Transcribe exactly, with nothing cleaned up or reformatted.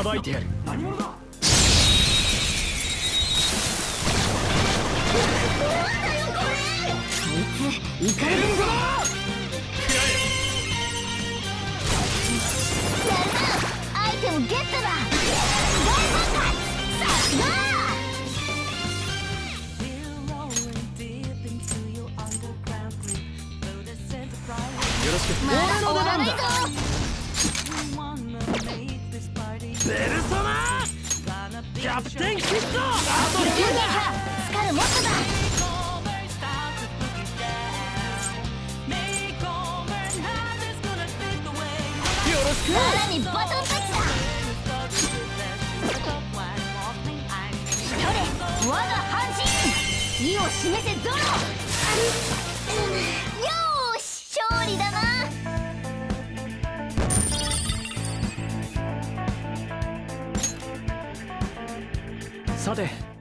ばいてやる。 何者だ。 なんだよこれ。こいつイカれるぞ。やるな。アイテムゲットだ。大爆発。さすが。 よろしく。 まだ終わらないぞ。 ペルソナキャプテンキッド。あとスカルモットだ。 よろしく。 さらにバトンタッチだ。取れ我が半身。意を示せゾロ。よーし勝利だな。 さて